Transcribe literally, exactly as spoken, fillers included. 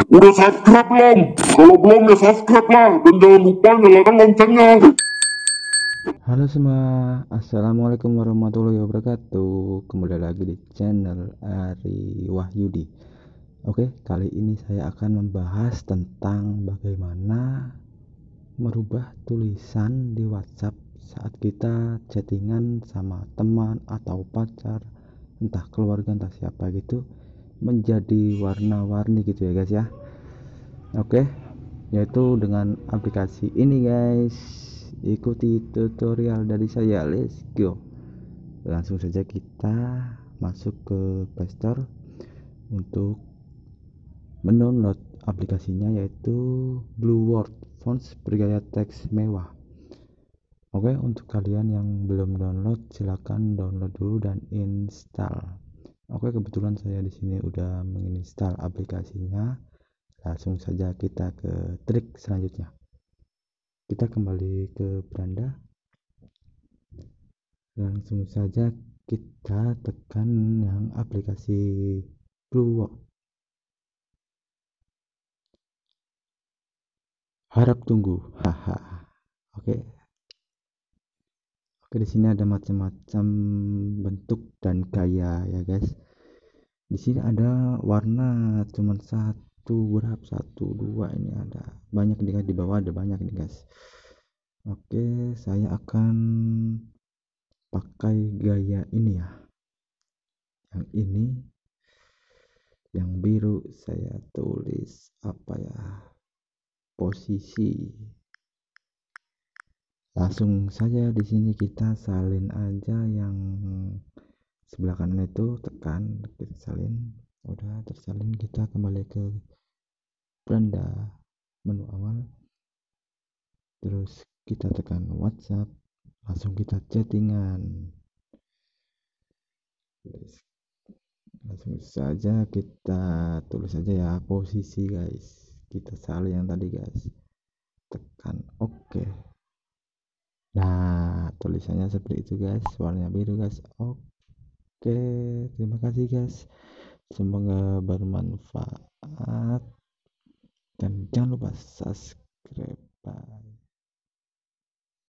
Udah subscribe belum? Kalau belum ya subscribe lah, dan jangan lupa nyalakan loncengnya. Halo semua, assalamualaikum warahmatullahi wabarakatuh. Kembali lagi di channel Ari Wahyudi. Oke, kali ini saya akan membahas tentang bagaimana merubah tulisan di WhatsApp saat kita chattingan sama teman atau pacar, entah keluarga entah siapa gitu, menjadi warna-warni gitu ya guys ya. Oke, yaitu dengan aplikasi ini guys. Ikuti tutorial dari saya, let's go. Langsung saja kita masuk ke Play Store untuk mendownload aplikasinya, yaitu Blue Word Fonts bergaya teks mewah. Oke, untuk kalian yang belum download silahkan download dulu dan install. Oke, kebetulan saya di sini udah menginstal aplikasinya. Langsung saja kita ke trik selanjutnya. Kita kembali ke beranda, langsung saja kita tekan yang aplikasi Blue Word. Harap tunggu, haha. Oke, oke di sini ada macam-macam bentuk dan gaya ya guys. Di sini ada warna cuma satu, berapa, satu dua, ini ada banyak nih guys, di bawah ada banyak nih guys. Oke, saya akan pakai gaya ini ya, yang ini, yang biru. Saya tulis apa ya, posisi. Langsung saja di sini kita salin aja yang sebelah kanan itu, tekan, kita salin. Udah tersalin, kita kembali ke beranda, menu awal, terus kita tekan WhatsApp, langsung kita chattingan. Langsung saja kita tulis aja ya posisi guys, kita salin yang tadi guys, tekan oke. Nah, tulisannya seperti itu guys, warnanya biru guys. Oke, terima kasih guys, semoga bermanfaat dan jangan lupa subscribe. Bye.